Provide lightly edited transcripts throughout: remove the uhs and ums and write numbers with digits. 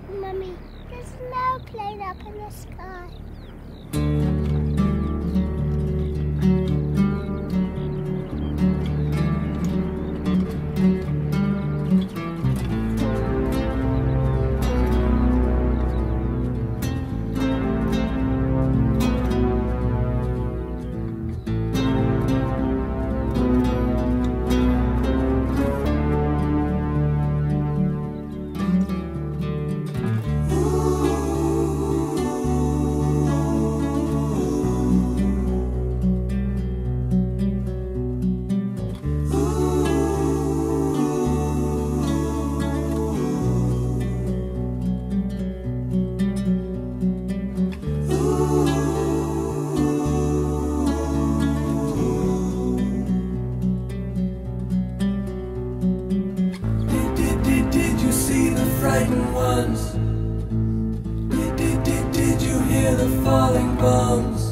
Mummy, there's no plane up in the sky. Frightened ones. Did you hear the falling bombs?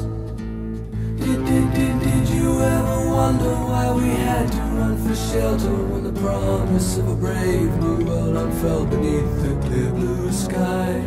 Did you ever wonder why we had to run for shelter when the promise of a brave new world unfurled beneath the clear blue sky?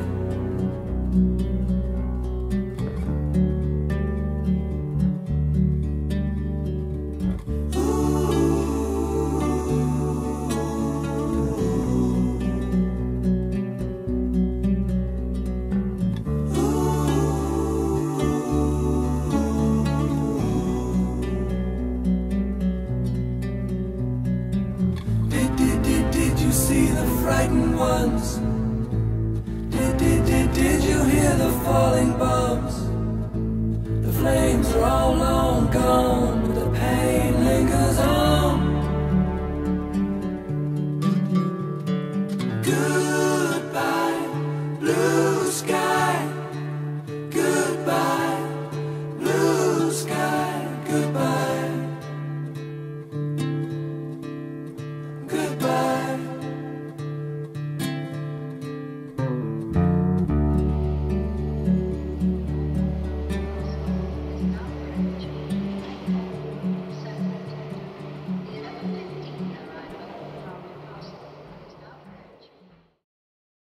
Did you see the frightened ones? Did you hear the falling bombs? The flames are all long gone.